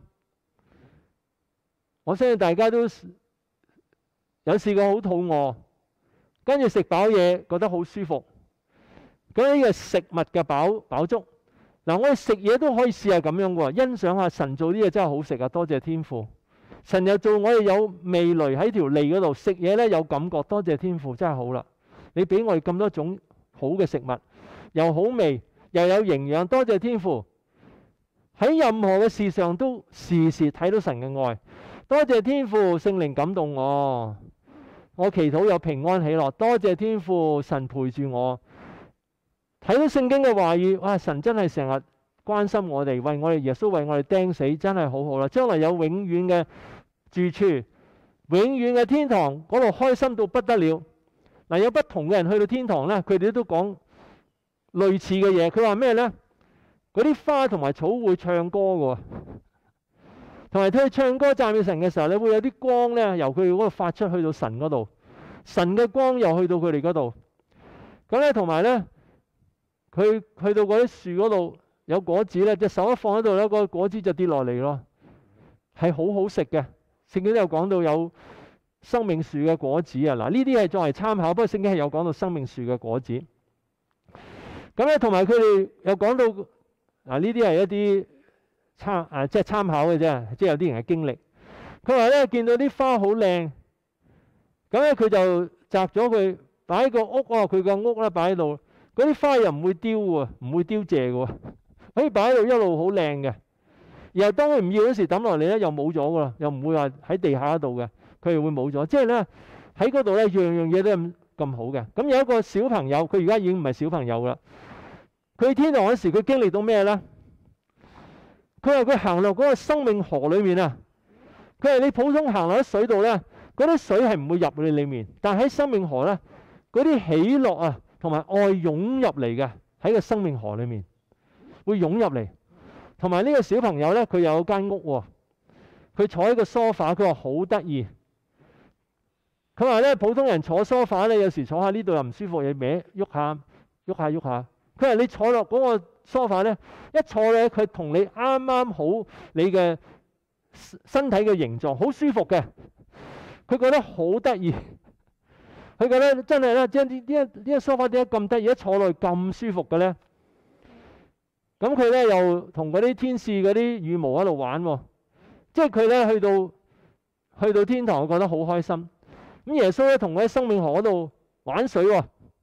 Speaker 1: 我相信大家都有試過好肚餓，跟住食飽嘢覺得好舒服。咁呢個食物嘅飽飽足。嗱，我哋食嘢都可以試下咁樣喎，欣賞下神做啲嘢真係好食啊！多謝天父，神又做我哋有味蕾喺條脷嗰度食嘢呢，有感覺，多謝天父真係好啦。你俾我哋咁多種好嘅食物。又好味又有營養，多謝天父。喺任何嘅事上都時時睇到神嘅愛，多謝天父，聖靈感動我，我祈禱有平安喜樂，多謝天父，神陪住我。睇到聖經嘅話語，哇！神真係成日關心我哋，為我哋耶穌為我哋釘死，真係好好啦。將來有永遠嘅住處，永遠嘅天堂，嗰度開心到不得了。嗱，有不同嘅人去到天堂呢，佢哋都講類似嘅嘢。佢話咩呢？嗰啲花同埋草會唱歌嘅，同埋佢唱歌讚美神嘅時候咧，會有啲光呢由佢嗰度發出去到神嗰度，神嘅光又去到佢哋嗰度。咁咧，同埋呢，佢去到嗰啲樹嗰度有果子呢，隻手一放喺度呢，嗰個果子就跌落嚟咯，係好好食嘅。聖經都有講到有生命樹嘅果子啊。嗱，呢啲係作為參考，不過聖經係有講到生命樹嘅果子。咁咧，同埋佢哋又講到嗱，呢啲係一啲參啊，即係參考嘅啫，即係有啲人嘅經歷。佢話咧，見到啲花好靚，咁咧佢就摘咗佢擺喺個屋啊，佢個屋咧擺喺度，嗰啲花又唔會凋喎，唔會凋謝嘅喎，可以擺喺度一路好靚嘅。然後當佢唔要嗰時抌落嚟咧，又冇咗噶啦，又唔會話喺地下度嘅，佢又會冇咗。即係咧喺嗰度咧，樣樣嘢都咁咁好嘅。咁有一個小朋友，佢而家已經唔係小朋友啦。佢天堂嗰時，佢經歷到咩呢？佢話佢行落嗰個生命河裏面啊，佢話你普通行落喺水度呢，嗰啲水係唔會入你裏面，但係喺生命河呢，嗰啲喜樂啊同埋愛湧入嚟嘅，喺個生命河裏面會湧入嚟。同埋呢個小朋友呢，佢有間屋喎，佢坐喺個梳化，佢話好得意。佢話呢，普通人坐梳化呢，有時坐下呢度又唔舒服，又歪喐下喐下喐下。佢話你坐落嗰個梳化咧，一坐咧，佢同你啱啱好你嘅身體嘅形狀，好舒服嘅。佢覺得好得意，佢覺得真係咧，即係呢啲呢個梳化點解咁得意，一坐落去咁舒服嘅咧？咁佢咧又同嗰啲天使嗰啲羽毛喺度玩喎，即係佢咧去到去到天堂，佢覺得好開心。 咁耶穌咧同佢喺生命河度玩水喎，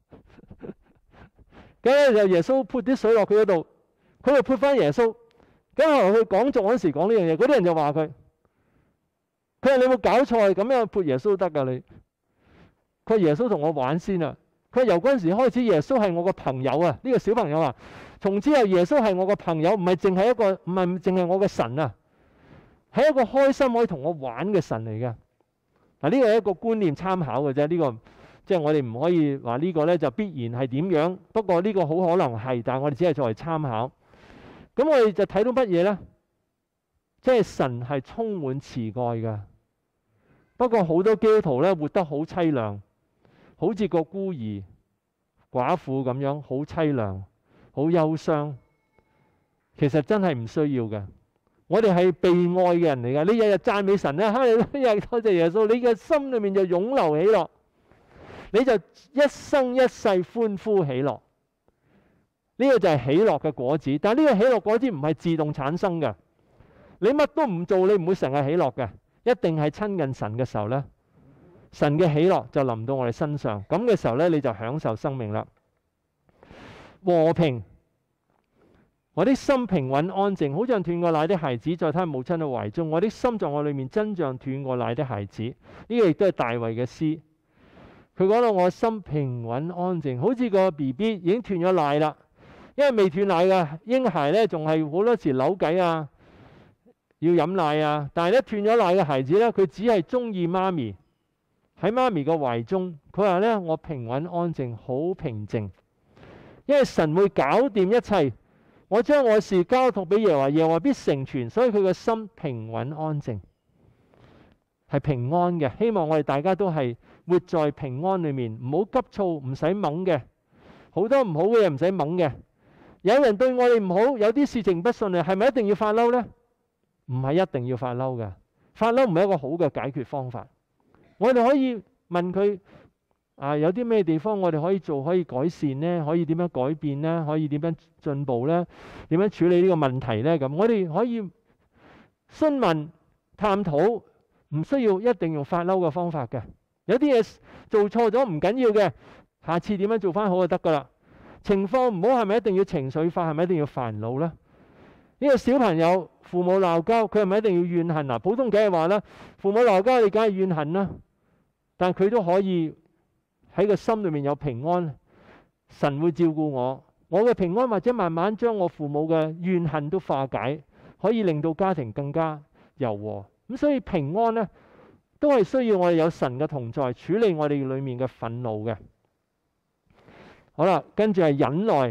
Speaker 1: 咁咧就耶穌潑啲水落佢嗰度，佢就潑翻耶穌。咁後來佢講座嗰時講呢樣嘢，嗰啲人就話佢，佢話你有冇搞錯？咁樣潑耶穌得㗎你？佢話耶穌同我玩先啊！佢話由嗰陣時開始，耶穌係我個朋友啊！呢個小朋友話，從之後耶穌係我個朋友，唔係淨係一個，唔係淨係我嘅神啊，係一個開心可以同我玩嘅神嚟嘅。嗱，呢個係一個觀念參考嘅啫，呢個即係我哋唔可以話呢個咧就必然係點樣。不過呢個好可能係，但係我哋只係作為參考。咁我哋就睇到乜嘢咧？即係神係充滿慈愛嘅。不過好多基督徒咧活得好淒涼，好似個孤兒寡婦咁樣，好淒涼，好憂傷。其實真係唔需要嘅。我哋係被愛嘅人嚟㗎。你日日讚美神咧，哈利路亞，多謝耶穌，你嘅心裏面就湧流喜樂，你就一生一世歡呼喜樂。呢個就係喜樂嘅果子。但係呢個喜樂果子唔係自動產生嘅。你乜都唔做，你唔會成日喜樂嘅。一定係親近神嘅時候咧，神嘅喜樂就臨到我哋身上。咁嘅時候咧，你就享受生命啦。和平，我的心平穩安靜，好像斷過奶的孩子在他母親嘅懷中。我的心在我裏面，真像斷過奶的孩子。呢個亦都係大衛嘅詩。佢講到我心平穩安靜，好似個 B B 已經斷咗奶啦。因為未斷奶嘅嬰孩咧，仲係好多時扭計啊，要飲奶啊。但係咧斷咗奶嘅孩子咧，佢只係中意媽咪，喺媽咪個懷中。佢話咧，我平穩安靜，好平靜，因為神會搞掂一切。我將我事交託俾耶和華，耶和華必成全。所以佢個心平穩安靜，係平安嘅。希望我哋大家都係活在平安裏面，唔好急躁，唔使猛嘅，好多唔好嘅嘢唔使猛嘅。有人對我哋唔好，有啲事情不順利，係咪一定要發嬲呢？唔係一定要發嬲嘅，發嬲唔係一個好嘅解決方法。我哋可以問佢啊，有啲咩地方我哋可以做，可以改善呢？可以點樣改變呢？可以點樣進步呢？點樣處理呢個問題呢？咁我哋可以詢問探討，唔需要一定用發嬲嘅方法嘅。有啲嘢做錯咗唔緊要嘅，下次點樣做翻好就得噶啦。情況唔好係咪一定要情緒化？係咪一定要煩惱呢？呢個小朋友父母鬧交，佢係咪一定要怨恨啊？普通梗係話啦，父母鬧交你梗係怨恨啦，但佢都可以喺個心裏面有平安。神會照顧我，我嘅平安或者慢慢將我父母嘅怨恨都化解，可以令到家庭更加柔和。咁所以平安呢，都係需要我哋有神嘅同在，處理我哋裏面嘅憤怒嘅。好啦，跟住係忍耐。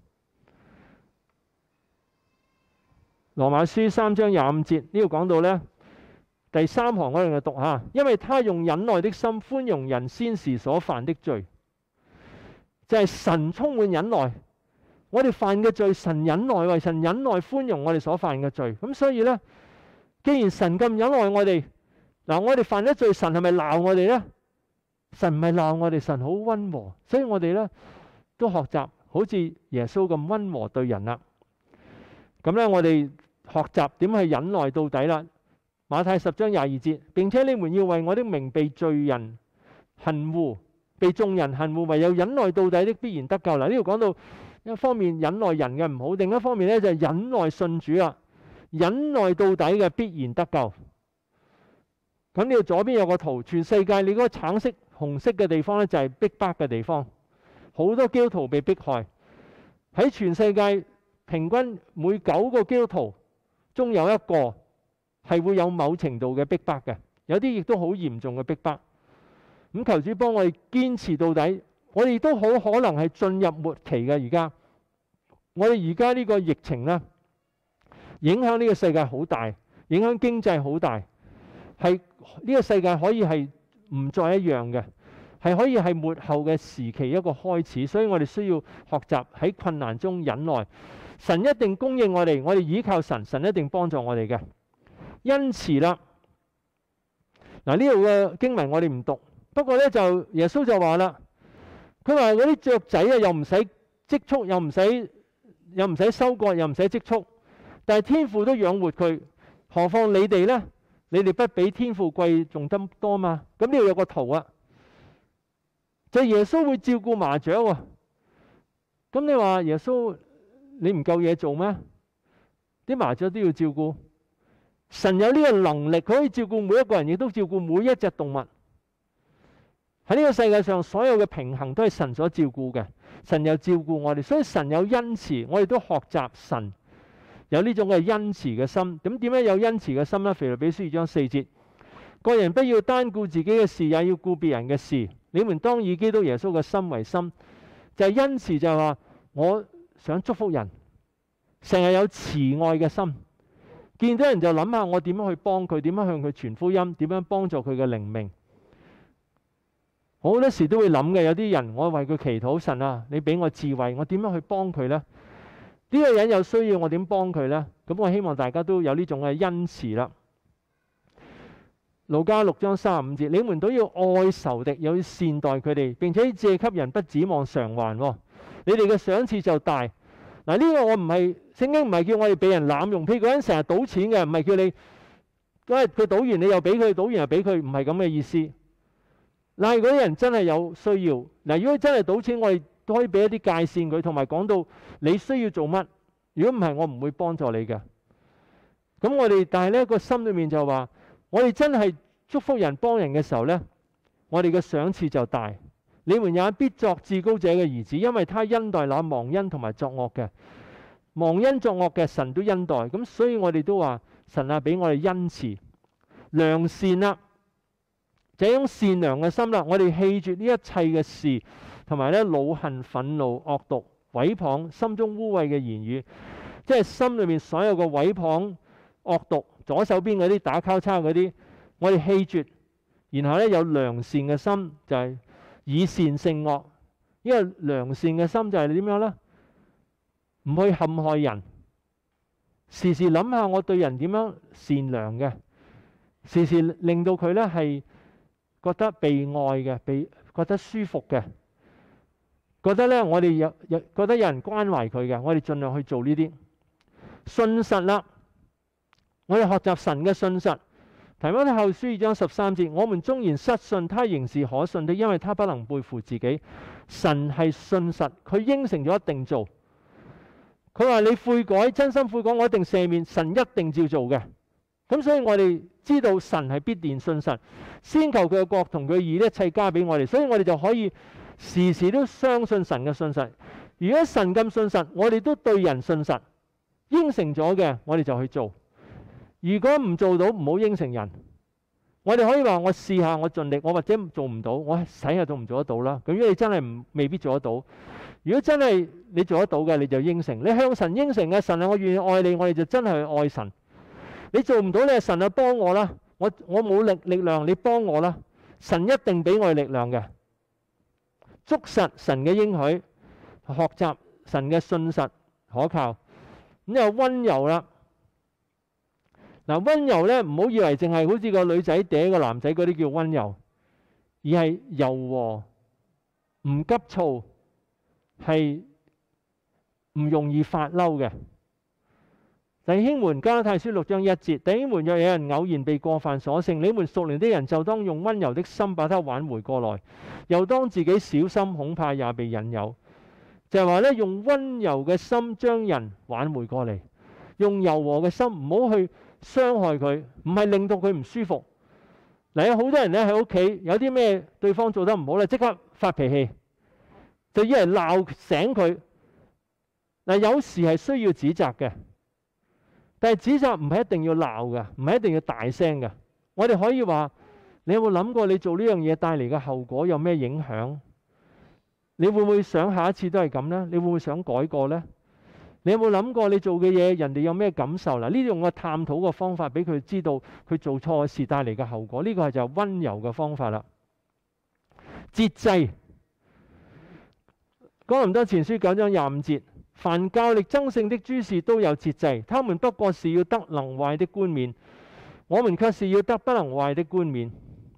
Speaker 1: 羅馬書三章廿五節呢度講到呢，第三行我哋嚟讀下，因為他用忍耐的心寬容人先時所犯的罪，就係神充滿忍耐。我哋犯嘅罪，神忍耐，為神忍耐寬容我哋所犯嘅罪。咁所以呢，既然神咁忍耐我哋，嗱，我哋犯咗罪，神係咪鬧我哋呢？神唔係鬧我哋，神好溫和，所以我哋呢，都學習好似耶穌咁溫和對人啦。咁咧，我哋學習點去忍耐到底啦。馬太十章廿二節，並且你們要為我的名被罪人恨惡，被眾人恨惡，唯有忍耐到底的必然得救。嗱，呢度講到一方面忍耐人嘅唔好，另一方面咧就係忍耐信主啊，忍耐到底嘅必然得救。咁呢度左邊有個圖，全世界你嗰個橙色、紅色嘅地方咧就係逼迫嘅地方。好多基督徒被迫害，喺全世界平均每九個基督徒中有一個係會有某程度嘅逼迫嘅，有啲亦都好嚴重嘅逼迫。咁求主幫我哋堅持到底，我哋都好可能係進入末期嘅。而家我哋而家呢個疫情呢，影響呢個世界好大，影響經濟好大，係呢個世界可以係唔再一樣嘅。係可以係末後嘅時期一個開始，所以我哋需要學習喺困難中忍耐。神一定供應我哋，我哋依靠神，神一定幫助我哋嘅。因此啦，嗱，呢度嘅經文我哋唔讀，不過呢，就耶穌就話啦，佢話嗰啲雀仔啊，又唔使積蓄，又唔使又唔使收割，又唔使積蓄，但係天父都養活佢，何況你哋呢？你哋不比天父貴重得多嘛？咁呢度有個圖啊。 就係耶穌會照顧麻雀喎。咁你話耶穌你唔夠嘢做咩？啲麻雀都要照顧。神有呢個能力，佢可以照顧每一個人，亦都照顧每一隻動物。喺呢個世界上，所有嘅平衡都係神所照顧嘅。神又照顧我哋，所以神有恩慈，我哋都學習神有呢種嘅恩慈嘅心。咁點樣有恩慈嘅心呢？腓立比書二章四節，個人不要單顧自己嘅事，也要顧別人嘅事。你們當以基督耶穌嘅心為心。就係恩慈，就係話我想祝福人，成日有慈愛嘅心。見到人就諗下我點樣去幫佢，點樣向佢傳福音，點樣幫助佢嘅靈命。好多時都會諗嘅，有啲人我為佢祈禱，神啊，你俾我智慧，我點樣去幫佢呢？呢個人有需要，我點幫佢呢？咁我希望大家都有呢種嘅恩慈啦。路加六章三十五節，你們都要愛仇敵，又要善待佢哋，並且借給人，不指望償還。你哋嘅賞賜就大。嗱，呢個我唔係聖經唔係叫我哋俾人濫用，譬如嗰人成日賭錢嘅，唔係叫你，因為佢賭完你又俾佢，賭完又俾佢，唔係咁嘅意思。嗱，嗰啲人真係有需要。嗱，如果真係賭錢，我哋都可以俾一啲界線佢，同埋講到你需要做乜。如果唔係，我唔會幫助你嘅。咁我哋但係呢個心裏面就話，我哋真係祝福人幫人嘅時候呢，我哋嘅賞賜就大。你們也必作至高者嘅兒子，因為他恩待那忘恩同埋作惡嘅。忘恩作惡嘅神都恩待。咁所以我哋都話神啊，俾我哋恩慈良善啦。這種善良嘅心啦，我哋棄絕呢一切嘅事，同埋咧惱恨、憤怒、惡毒、毀謗、心中污穢嘅言語，即係心裏面所有嘅毀謗、惡毒，左手邊嗰啲打交叉嗰啲，我哋棄絕。然後咧有良善嘅心，就係、是、以善勝惡。因為良善嘅心就係點樣咧？唔去陷害人，時時諗下我對人點樣善良嘅，時時令到佢咧係覺得被愛嘅，被覺得舒服嘅，覺得咧我哋有有覺得有人關懷佢嘅，我哋盡量去做呢啲信實啦。我哋學習神嘅信實。提摩太後書二章十三節，我們縱然失信，他仍是可信的，因為他不能背負自己。神係信實，佢應承咗一定做。佢話你悔改，真心悔改，我一定赦免，神一定照做嘅。咁所以我哋知道神係必然信實，先求佢嘅國同佢嘅義，一切加俾我哋，所以我哋就可以時時都相信神嘅信實。如果神咁信實，我哋都對人信實，應承咗嘅我哋就去做。如果唔做到，唔好應承人。我哋可以話我試下，我盡力，我或者做唔到，我睇下做唔做得到啦。咁如果你真係唔未必做得到，如果真係你做得到嘅，你就應承。你向神應承嘅，神啊，我願意愛你，我哋就真係去愛神。你做唔到，你係神啊，幫我啦！我我冇力力量，你幫我啦！神一定俾我哋力量嘅。捉實神嘅應許，學習神嘅信實可靠。咁又溫柔啦。嗱，溫柔咧，唔好以為淨係好似個女仔嗲個男仔嗰啲叫溫柔，而係柔和，唔急躁，係唔容易發嬲嘅。弟兄們，加拉太書六章一節，弟兄們，若有人偶然被過犯所勝，你們屬靈的人就當用溫柔的心把他挽回過來，又當自己小心，恐怕也被引誘。就係話咧，用溫柔嘅心將人挽回過嚟，用柔和嘅心，唔好去傷害佢，唔係令到佢唔舒服。嗱，有好多人咧喺屋企有啲咩對方做得唔好咧，即刻發脾氣，就以為鬧醒佢。嗱，有時係需要指責嘅。但係指責唔係一定要鬧嘅，唔係一定要大聲嘅。我哋可以話：你有冇諗過你做呢樣嘢帶嚟嘅後果有咩影響？你會唔會想下一次都係咁呢？你會唔會想改過呢？你有冇諗過你做嘅嘢人哋有咩感受？嗱，呢種嘅探討嘅方法俾佢知道佢做錯嘅事帶嚟嘅後果，呢個係就係溫柔嘅方法啦。節制。哥林多前書九章廿五節。凡教力爭勝的諸事都有節制，他們不過是要得能壞的冠冕，我們卻是要得不能壞的冠冕。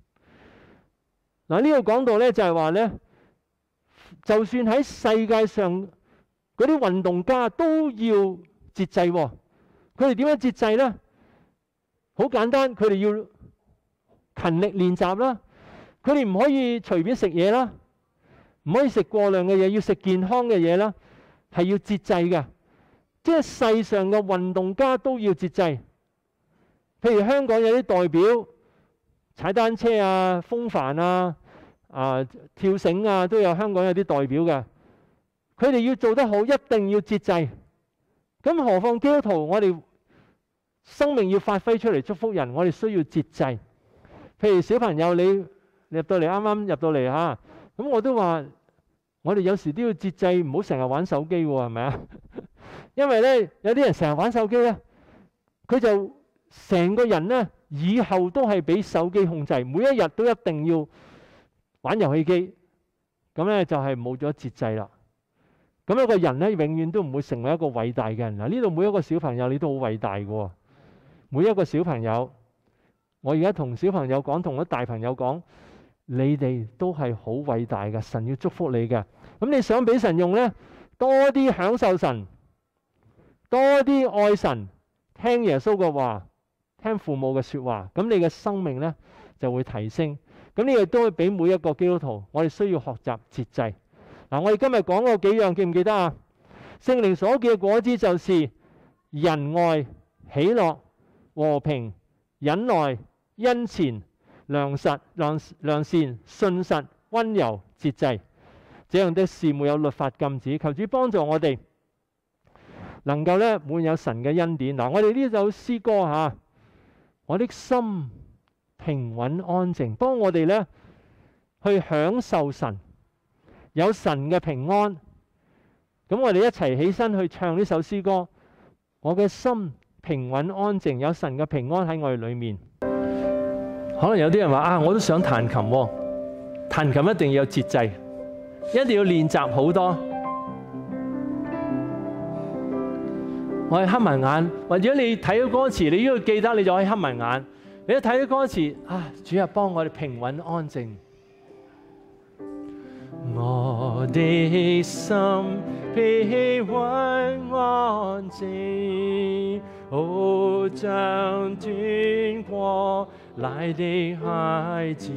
Speaker 1: 嗱，呢度講到呢，就係話呢，就算喺世界上嗰啲運動家都要節制。佢哋點樣節制呢？好簡單，佢哋要勤力練習啦，佢哋唔可以隨便食嘢啦， 唔可以食過量嘅嘢，要食健康嘅嘢啦，係要節制嘅。即係世上嘅運動家都要節制。譬如香港有啲代表踩單車啊、風帆啊、啊跳繩啊，都有香港有啲代表嘅。佢哋要做得好，一定要節制。咁何況基督徒，我哋生命要發揮出嚟祝福人，我哋需要節制。譬如小朋友，你入到嚟，啱啱入到嚟嚇，咁我都話，我哋有時都要節制，唔好成日玩手機喎，係咪啊？因為咧，有啲人成日玩手機咧，佢就成個人咧，以後都係俾手機控制，每一日都一定要玩遊戲機，咁咧就係冇咗節制啦。咁一個人咧，永遠都唔會成為一個偉大嘅人。嗱，呢度每一個小朋友你都好偉大嘅喎，每一個小朋友，我而家同小朋友講，同啲大朋友講，你哋都係好偉大嘅，神要祝福你嘅。咁你想俾神用咧，多啲享受神，多啲愛神，聽耶穌嘅話，聽父母嘅説話，咁你嘅生命咧就會提升。咁呢個都會俾每一個基督徒，我哋需要學習節制。嗱，我哋今日講過幾樣，記唔記得啊？聖靈所結嘅果子就是仁愛、喜樂、和平、忍耐、恩慈、良實、良良善、信實、溫柔、節制。這樣的事沒有律法禁止。求主幫助我哋能夠咧滿有神嘅恩典。嗱，我哋呢首詩歌嚇，我的心平穩安靜，幫我哋咧去享受神。有神嘅平安，咁我哋一齊起身去唱呢首詩歌。我嘅心平穩安靜，有神嘅平安喺我哋裏面。可能有啲人話啊，我都想彈琴喎，彈琴一定要有節制，一定要練習好多。我係黑埋眼，或者你睇到歌詞，你都要記得，你就可以黑埋眼。你一睇到歌詞啊，主啊，幫我哋平穩安靜。我的心平穩安靜，好像斷過奶的孩子，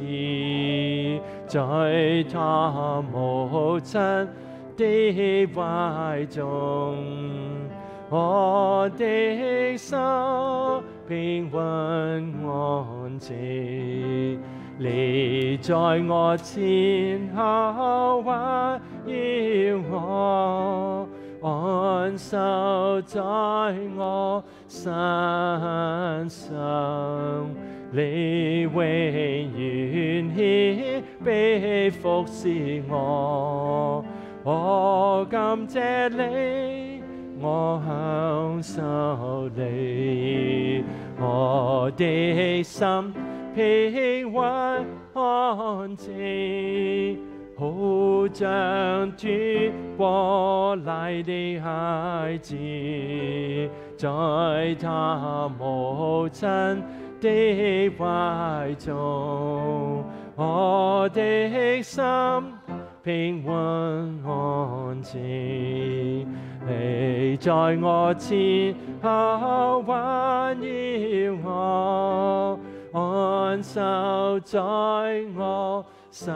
Speaker 1: 在他母親的懷中。我的心平穩安靜，你在我前後環繞我，安守在我身上，你永遠謙卑服侍我。我感謝你，我享受你，我的心平穩安靜，好像斷過奶的孩子，在他母親的懷中。我的心平穩安靜，你在我前後環繞我，安守在我身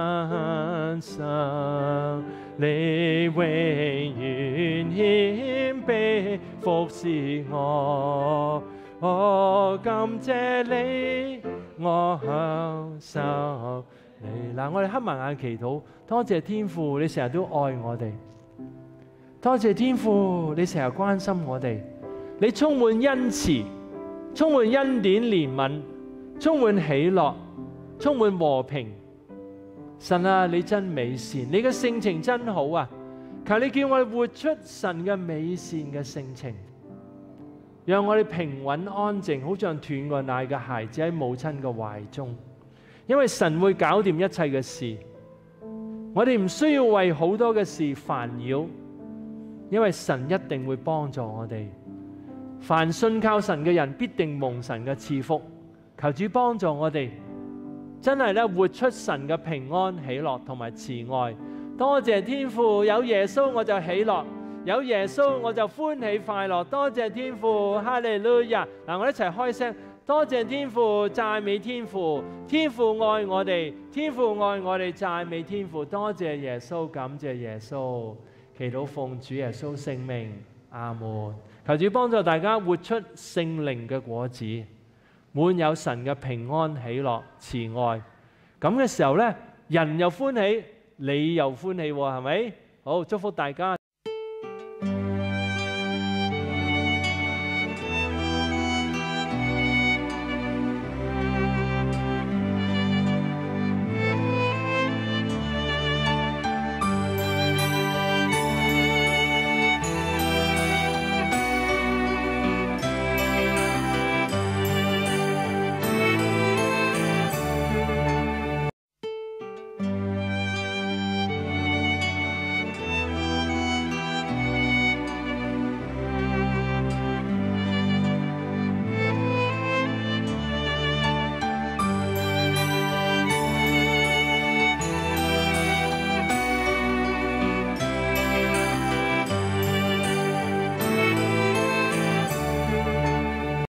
Speaker 1: 上，你永遠謙卑服侍我。我感謝你，我享受你。嗱，我哋黑埋眼祈禱，多謝天父，你成日都愛我哋。多謝天父，你成日關心我哋，你充滿恩慈，充滿恩典憐憫，充滿喜樂，充滿和平。神啊，你真美善，你嘅性情真好啊！求你叫我哋活出神嘅美善嘅性情，讓我哋平穩安靜，好像斷過奶嘅孩子喺母親嘅懷中。因為神會搞掂一切嘅事，我哋唔需要為好多嘅事煩擾，因為神一定會幫助我哋。凡信靠神嘅人必定蒙神嘅賜福。求主幫助我哋，真係咧活出神嘅平安、喜樂同埋慈愛。多謝天父，有耶穌我就喜樂，有耶穌我就歡喜快樂。多謝天父，哈利路亞！嗱，我哋一齊開聲， 多謝天父，讚美天父，天父愛我哋，天父愛我哋，讚美天父，多謝耶穌，感謝耶穌，祈禱奉主耶穌聖名，阿門。求主幫助大家活出聖靈嘅果子，滿有神嘅平安、喜樂、慈愛。咁嘅時候呢，人又歡喜，你又歡喜喎，係咪？好，祝福大家。